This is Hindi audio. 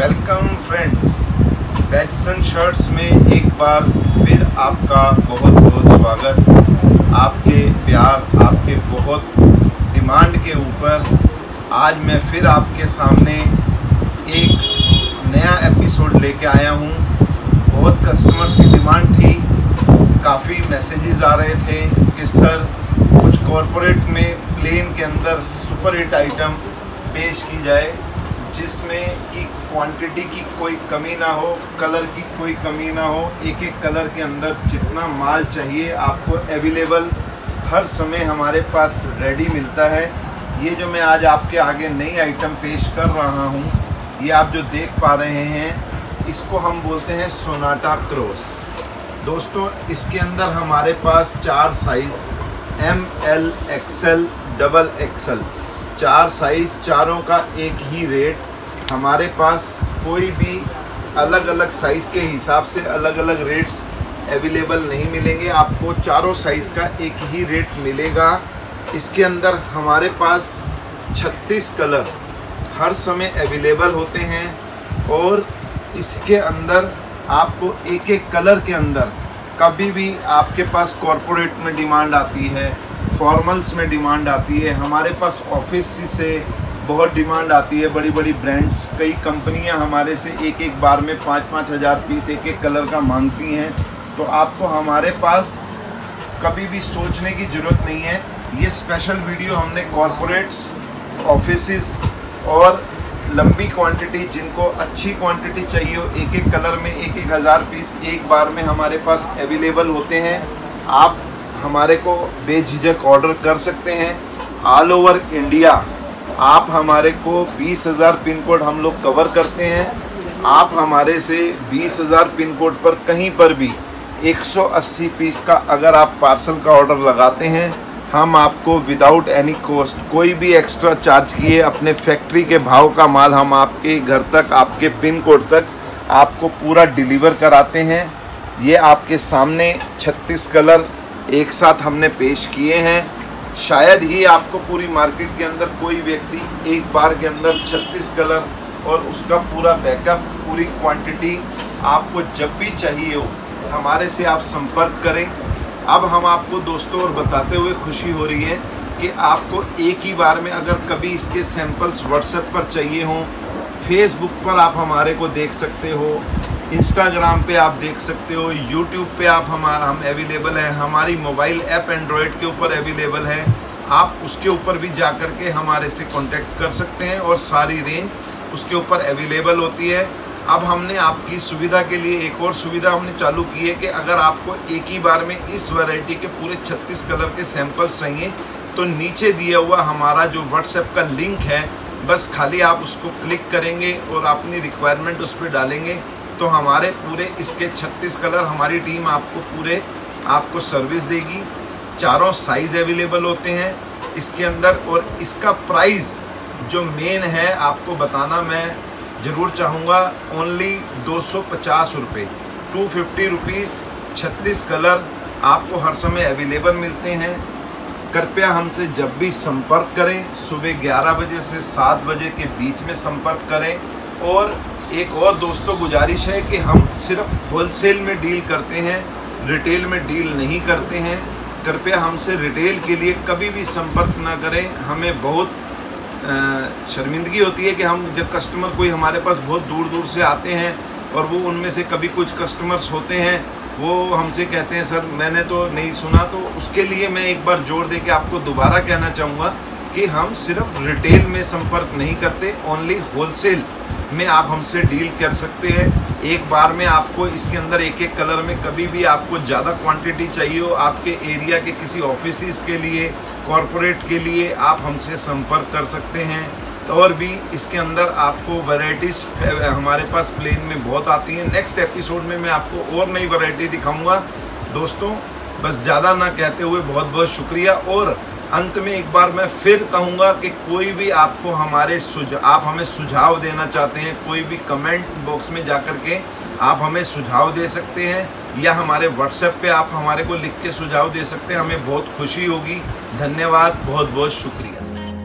Welcome friends, batch and shirts में एक बार फिर आपका बहुत बहुत स्वागत। आपके प्यार, आपके बहुत डिमांड के ऊपर आज मैं फिर आपके सामने एक नया एपिसोड लेके आया हूँ। बहुत कस्टमर्स की डिमांड थी, काफ़ी मैसेजेस आ रहे थे कि सर कुछ कॉरपोरेट में प्लेन के अंदर सुपर हिट आइटम पेश की जाए जिसमें कि क्वांटिटी की कोई कमी ना हो, कलर की कोई कमी ना हो। एक एक कलर के अंदर जितना माल चाहिए आपको अवेलेबल हर समय हमारे पास रेडी मिलता है। ये जो मैं आज आपके आगे नई आइटम पेश कर रहा हूँ, ये आप जो देख पा रहे हैं, इसको हम बोलते हैं सोनाटा क्रॉस। दोस्तों, इसके अंदर हमारे पास 4 size ML, XL, XXL 4 size, चारों का एक ही रेट। हमारे पास कोई भी अलग अलग साइज़ के हिसाब से अलग अलग रेट्स अवेलेबल नहीं मिलेंगे। आपको चारों साइज़ का एक ही रेट मिलेगा। इसके अंदर हमारे पास 36 कलर हर समय अवेलेबल होते हैं और इसके अंदर आपको एक एक कलर के अंदर कभी भी आपके पास कॉरपोरेट में डिमांड आती है, फॉर्मल्स में डिमांड आती है, हमारे पास ऑफिस से बहुत डिमांड आती है। बड़ी बड़ी ब्रांड्स, कई कंपनियां हमारे से एक एक बार में 5-5 हज़ार पीस एक एक कलर का मांगती हैं। तो आपको हमारे पास कभी भी सोचने की ज़रूरत नहीं है। ये स्पेशल वीडियो हमने कॉरपोरेट्स, ऑफिसेस और लंबी क्वांटिटी, जिनको अच्छी क्वांटिटी चाहिए हो, एक एक कलर में एक एक हज़ार पीस एक बार में हमारे पास अवेलेबल होते हैं। आप हमारे को बेझिझक ऑर्डर कर सकते हैं। ऑल ओवर इंडिया आप हमारे को 20,000 पिन कोड हम लोग कवर करते हैं। आप हमारे से 20,000 पिन कोड पर कहीं पर भी 180 पीस का अगर आप पार्सल का ऑर्डर लगाते हैं, हम आपको विदाउट एनी कॉस्ट, कोई भी एक्स्ट्रा चार्ज किए, अपने फैक्ट्री के भाव का माल हम आपके घर तक, आपके पिन कोड तक आपको पूरा डिलीवर कराते हैं। ये आपके सामने 36 कलर एक साथ हमने पेश किए हैं। शायद ही आपको पूरी मार्केट के अंदर कोई व्यक्ति एक बार के अंदर 36 कलर और उसका पूरा बैकअप, पूरी क्वांटिटी आपको जब भी चाहिए हो हमारे से आप संपर्क करें। अब हम आपको दोस्तों और बताते हुए खुशी हो रही है कि आपको एक ही बार में अगर कभी इसके सैंपल्स व्हाट्सएप पर चाहिए हों, फेसबुक पर आप हमारे को देख सकते हो, इंस्टाग्राम पे आप देख सकते हो, यूट्यूब पे हम अवेलेबल हैं। हमारी मोबाइल ऐप एंड्रॉयड के ऊपर अवेलेबल है। आप उसके ऊपर भी जा कर के हमारे से कांटेक्ट कर सकते हैं और सारी रेंज उसके ऊपर अवेलेबल होती है। अब हमने आपकी सुविधा के लिए एक और सुविधा हमने चालू की है कि अगर आपको एक ही बार में इस वैरायटी के पूरे 36 कलर के सैंपल्स चाहिए तो नीचे दिया हुआ हमारा जो व्हाट्सएप का लिंक है, बस खाली आप उसको क्लिक करेंगे और अपनी रिक्वायरमेंट उस पर डालेंगे तो हमारे पूरे इसके 36 कलर हमारी टीम आपको सर्विस देगी। चारों साइज़ अवेलेबल होते हैं इसके अंदर। और इसका प्राइस जो मेन है आपको बताना मैं ज़रूर चाहूँगा, ओनली 250 रुपये, 250 रुपीज़ 36 कलर आपको हर समय अवेलेबल मिलते हैं। कृपया हमसे जब भी संपर्क करें, सुबह 11 बजे से 7 बजे के बीच में संपर्क करें। और एक और दोस्तों गुजारिश है कि हम सिर्फ होलसेल में डील करते हैं, रिटेल में डील नहीं करते हैं। कृपया हमसे रिटेल के लिए कभी भी संपर्क ना करें। हमें बहुत शर्मिंदगी होती है कि हम जब कस्टमर कोई हमारे पास बहुत दूर दूर से आते हैं और वो उनमें से कभी कुछ कस्टमर्स होते हैं वो हमसे कहते हैं सर मैंने तो नहीं सुना। तो उसके लिए मैं एक बार जोर दे के आपको दोबारा कहना चाहूँगा कि हम सिर्फ रिटेल में संपर्क नहीं करते, ओनली होलसेल में आप हमसे डील कर सकते हैं। एक बार में आपको इसके अंदर एक एक कलर में कभी भी आपको ज़्यादा क्वांटिटी चाहिए हो, आपके एरिया के किसी ऑफिस के लिए, कॉरपोरेट के लिए, आप हमसे संपर्क कर सकते हैं। और भी इसके अंदर आपको वैरायटीज़ हमारे पास प्लेन में बहुत आती हैं। नेक्स्ट एपिसोड में मैं आपको और नई वैरायटी दिखाऊंगा। दोस्तों, बस ज़्यादा ना कहते हुए बहुत बहुत शुक्रिया। और अंत में एक बार मैं फिर कहूँगा कि कोई भी आपको आप हमें सुझाव देना चाहते हैं, कोई भी कमेंट बॉक्स में जाकर के आप हमें सुझाव दे सकते हैं या हमारे व्हाट्सएप पे आप हमारे को लिख के सुझाव दे सकते हैं। हमें बहुत खुशी होगी। धन्यवाद, बहुत बहुत शुक्रिया।